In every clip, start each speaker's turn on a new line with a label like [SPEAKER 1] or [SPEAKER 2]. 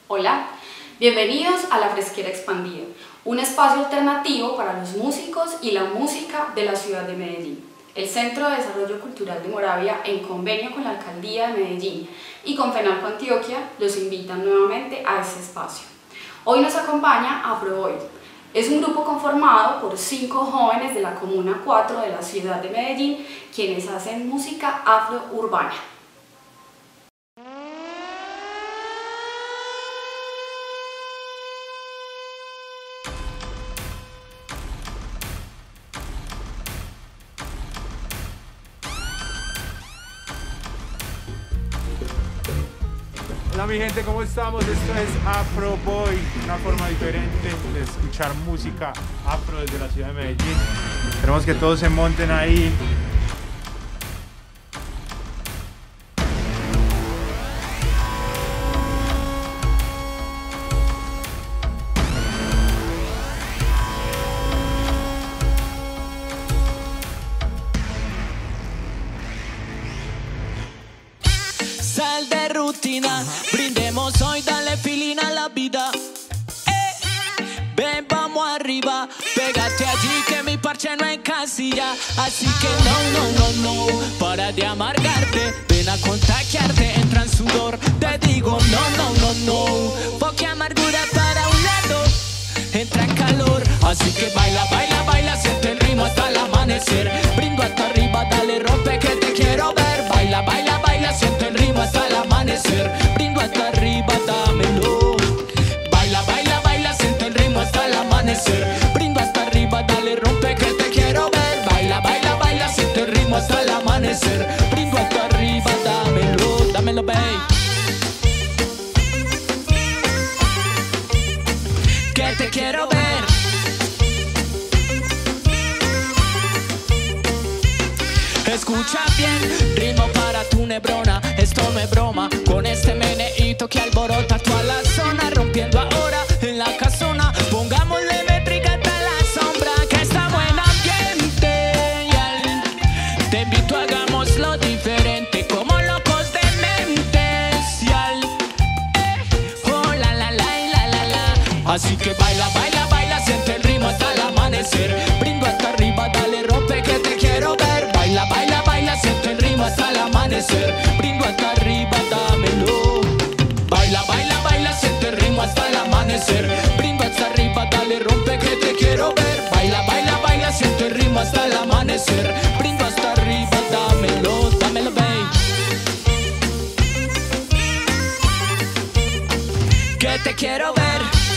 [SPEAKER 1] Hola, bienvenidos a La Fresquera Expandida, un espacio alternativo para los músicos y la música de la ciudad de Medellín. El Centro de Desarrollo Cultural de Moravia, en convenio con la Alcaldía de Medellín y con FENALCO Antioquia, los invitan nuevamente a este espacio. Hoy nos acompaña Afroboy. Es un grupo conformado por 5 jóvenes de la Comuna 4 de la ciudad de Medellín, quienes hacen música afro-urbana.
[SPEAKER 2] Hola mi gente, ¿cómo estamos? Esto es Afroboy, una forma diferente de escuchar música afro desde la ciudad de Medellín. Queremos que todos se monten ahí.
[SPEAKER 3] Sal de rutina, brindemos hoy, dale feeling a la vida. Ven, vamos arriba, pégate allí que mi parche no encasilla. Así que no, para de amargarte. Ven a contagiarte, entra en sudor. Te digo no, porque amargura para un lado, entra en calor. Así que baila, siente el ritmo hasta el amanecer. Brindo hasta arriba, dale, rompe que te quiero ver. Baila, siente el ritmo hasta el amanecer. Brindo hasta arriba, dámelo. Baila, siente el ritmo hasta el amanecer. Brindo hasta arriba, dale, rompe que te quiero ver. Baila, siente el ritmo hasta el amanecer. Brindo hasta arriba, dámelo, babe. Que te quiero ver. Escucha bien, ritmo para tu nebrona. Esto no es broma, con este meneíto que alborota toda la zona. Rompiendo ahora en la casona. Pongámosle métrica hasta la sombra, que estamos en ambiente. Te invito, hagámoslo diferente, como locos dementes. Oh, la. Así que baila, siente el ritmo hasta el amanecer. Brindo hasta arriba, dale, rompe que te quiero ver. Baila, siente el ritmo hasta el amanecer. Brindo hasta arriba, dámelo. Baila, siente el ritmo hasta el amanecer. Brindo hasta arriba, dale, rompe que te quiero ver. Baila, siente el ritmo hasta el amanecer. Brindo hasta arriba, dámelo, babe. Que te quiero ver.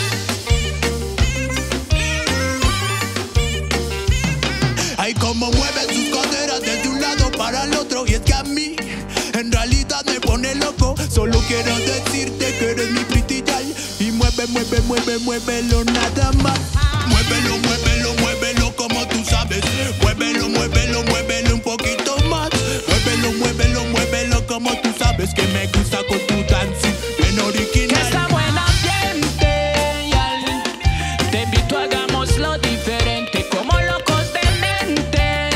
[SPEAKER 4] Ay, como mueve sus caderas desde un lado para el otro. Y es que a mí, en realidad me pone loco. Solo quiero decirte que eres mi pretty girl. Y muévelo nada más. Muévelo como tú sabes. Muévelo un poquito más. Muévelo como tú sabes. Que me gusta con tu dancing bien original.
[SPEAKER 3] Que está buen ambiente. Te invito, hagámoslo diferente, como locos dementes.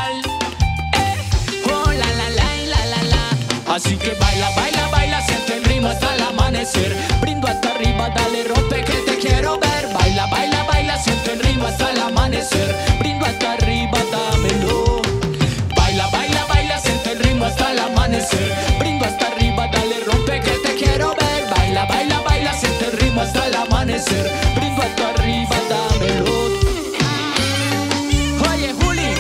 [SPEAKER 3] Oh, la. Así que baila, siente el ritmo hasta el amanecer. Brindo hasta arriba, dale, rompe que te quiero ver. Baila, siente el ritmo hasta el amanecer. Brindo hasta arriba, dámelo. Baila, siente el ritmo hasta el amanecer. Brindo hasta arriba, dale, rompe que te quiero ver. Baila, siente el ritmo hasta el amanecer. Brindo hasta arriba, dámelo. Oye, Juli.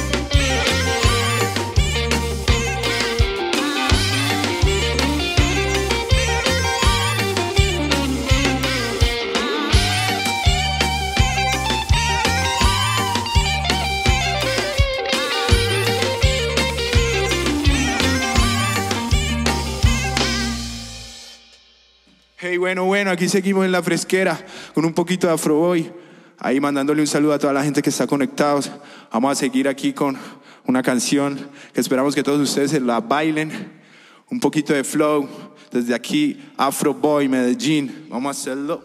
[SPEAKER 4] Hey, bueno, aquí seguimos en La Fresquera con un poquito de Afroboy. Ahí mandándole un saludo a toda la gente que está conectados. Vamos a seguir aquí con una canción que esperamos que todos ustedes se la bailen. Un poquito de flow. Desde aquí, Afroboy, Medellín. Vamos a hacerlo.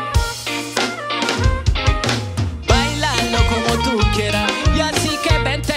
[SPEAKER 3] Bailalo como tú quieras. Y así que vente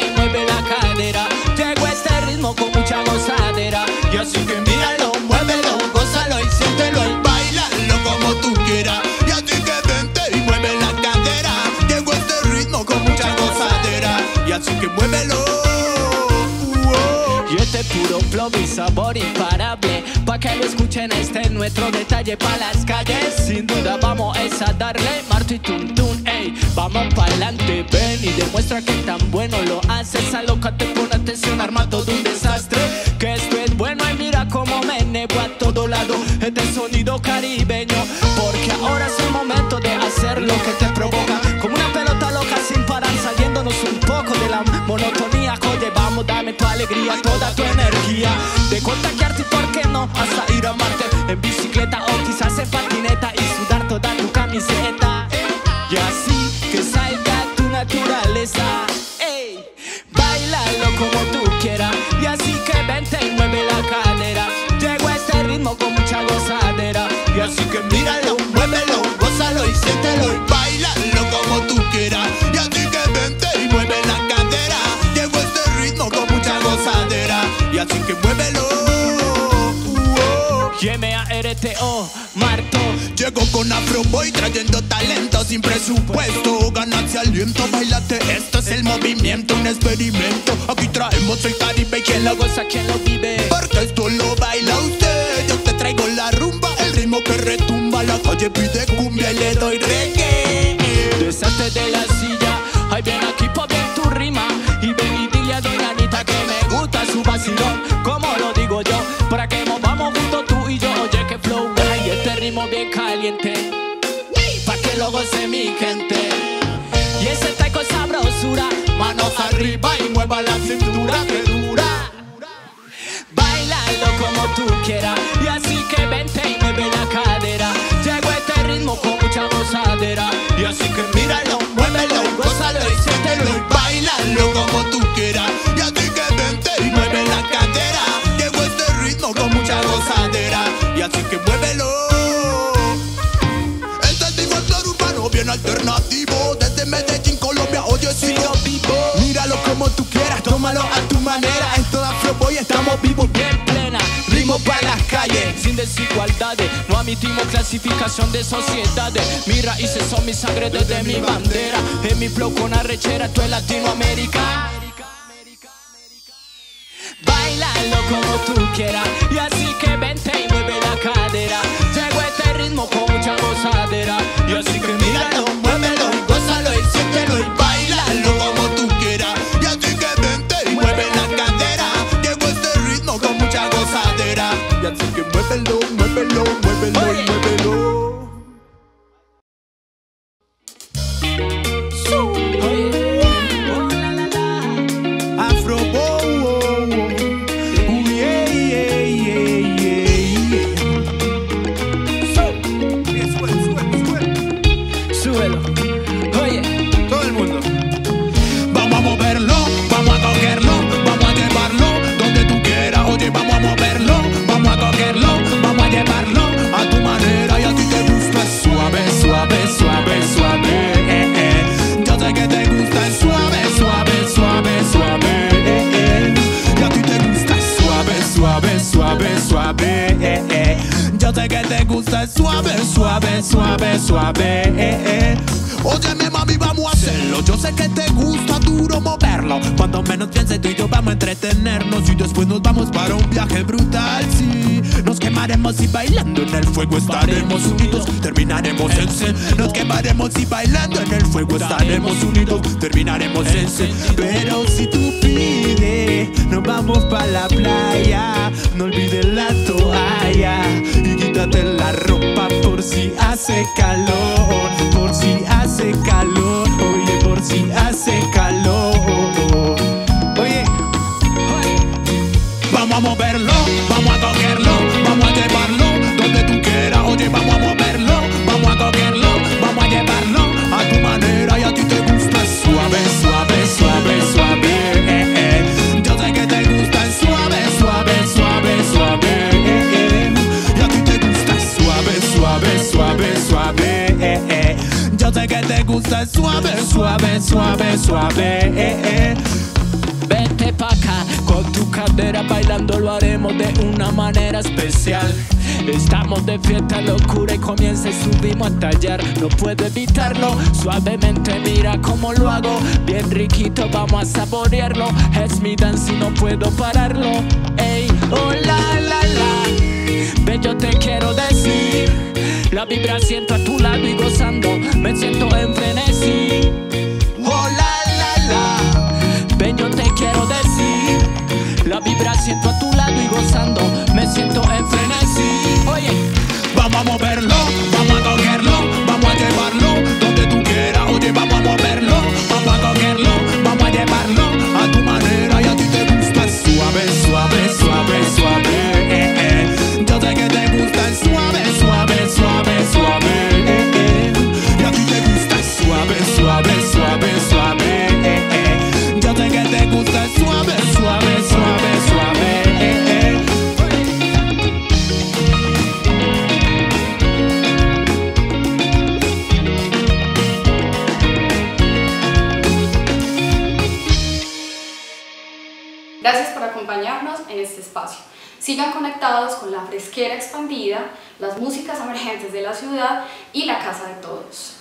[SPEAKER 3] sabor imparable. Pa' que lo escuchen, este es nuestro detalle pa' las calles. Sin duda vamos a darle Marto y Tun Tun, ey. Vamos pa'lante, ven y demuestra que tan bueno lo haces. Alócate, pon atención, arma todo un desastre. Que esto es bueno y mira cómo me nevo a todo lado. Este sonido caribeño, porque ahora es el momento de hacer lo que te provoca. Como una pelota loca sin parar, saliéndonos un poco de la monotonía. Oye, vamos, dame tu alegría, toda tu energía. De contagiarte, ¿por qué no? Hasta ir a Marte en bicicleta o quizás en patineta y sudar toda tu camiseta. Y así que salga tu naturaleza. Ey, bailalo como tú quieras. Y así que vente y mueve la cadera. Llego a este ritmo con mucha gozadera. Y así que míralo, muévelo, gózalo y siéntelo.
[SPEAKER 5] Y bailalo como tú quieras. Y así que vente y mueve la cadera. Llego a este ritmo con mucha gozadera. Y así que muévelo.
[SPEAKER 3] M-A-R-T-O, Marto.
[SPEAKER 5] Llego con Afroboy trayendo talento sin presupuesto. Ganancia aliento, bailate, esto es el movimiento, un experimento. Aquí traemos el Caribe y
[SPEAKER 3] ¿Quién lo goza, quién lo vive?
[SPEAKER 5] porque esto lo baila usted. Yo te traigo la rumba, el ritmo que retumba. La calle pide cumbia y le doy reggae.
[SPEAKER 3] Deshazte de la silla, ay ven aquí pa' ver tu rima. Y ven y dile a doña Anita que me gusta su vacilón. Como lo digo yo, para que nos vamos juntos tú y yo. Oye que flow hay, este ritmo bien caliente. Pa' que lo goce mi gente. Y ese taiko sabrosura,
[SPEAKER 5] Manos arriba y mueva la cintura que dura.
[SPEAKER 3] bailalo como tú quieras. Y así que vente y mueve la cadera. Llego a este ritmo con mucha gozadera.
[SPEAKER 5] Y así que míralo, muévelo, gózalo y siéntelo. Y bailalo como tú quieras. Y así que vente y mueve la cadera. Llego a este ritmo con mucha gozadera. Y así que muévelo. Este es mi folclore urbano bien alternativo. Desde Medellín, Colombia, oye si lo vivo. Míralo como tú quieras, tómalo a tu manera. En toda Afroboy estamos vivos.
[SPEAKER 3] bien plena, ritmo para las calles, sin desigualdades, no admitimos clasificación de sociedades. Mis raíces son mi sangre desde mi bandera, en mi flow con arrechera, esto es Latinoamérica. Bailalo como tú quieras, y así que vente y mueve la cadera. Llego a este ritmo con mucha gozadera, y así que míralo,
[SPEAKER 5] muévelo, gózalo y siéntelo. Y bailalo como tú quieras. Y así que vente y mueve la cadera. Llego a este ritmo con mucha gozadera. Y así que muévelo, muévelo, muévelo y muévelo.
[SPEAKER 3] súbelo. Oye,
[SPEAKER 4] Todo el mundo.
[SPEAKER 5] Vamos a moverlo, vamos a cogerlo, vamos a llevarlo donde tú quieras. Oye, vamos a moverlo, vamos a cogerlo, vamos a llevarlo a tu manera. Y a ti te gusta suave, suave, suave, suave. Yo sé que te gusta suave, suave, suave, suave. Y a ti te gusta suave, suave, suave, suave. Yo sé que te gusta suave, suave, suave, suave. Óyeme mami, vamos a hacerlo. Yo sé que te gusta duro moverlo. Cuando menos pienses tú y yo vamos a entretenernos. Y después nos vamos para un viaje brutal, sí. Nos quemaremos y bailando en el fuego estaremos unidos. Terminaremos en zen. Nos quemaremos y bailando en el fuego estaremos unidos. Terminaremos en zen. Pero si tú pides, nos vamos para la playa. No olvides la toalla y quítate la ropa por si hace calor. Por si hace calor, oye, por si hace calor. Oye, vamos a moverlo, vamos a cogerlo, vamos a llevarlo donde tú quieras. Oye, vamos a moverlo, vamos a cogerlo, vamos a llevarlo a tu manera. Y a ti te gusta suave, suave, suave, suave. Yo sé que te gusta suave, suave, suave, suave. Y a ti te gusta suave, suave, suave, suave. Yo sé que te gusta suave, suave, suave, suave.
[SPEAKER 3] vente pa' acá, con tu cadera bailando lo haremos de una manera especial. Estamos de fiesta, locura y comienza y subimos a tallar. No puedo evitarlo, suavemente mira cómo lo hago. Bien riquito, vamos a saborearlo. Es mi dance y no puedo pararlo. Ey. Oh la la la, ven yo te quiero decir, la vibra siento a tu lado y gozando, me siento en frenesí. Oh la la la, ven yo te quiero decir, la vibra siento a tu lado y gozando, me siento en frenesí. Oye,
[SPEAKER 5] Vamos a moverlo, vamos a cogerlo, vamos a llevarlo donde tú quieras. Oye, vamos a moverlo, vamos a cogerlo, vamos a llevarlo a tu manera y a ti te gusta suave, suave, suave, suave. Yo sé que te gusta el suave, suave, suave, suave. Y a ti te gusta el suave, suave, suave, suave. Yo sé que te gusta el suave, suave, suave, suave.
[SPEAKER 1] Gracias por acompañarnos en este espacio. Sigan conectados con La Fresquera Expandida, las músicas emergentes de la ciudad y la Casa de Todos.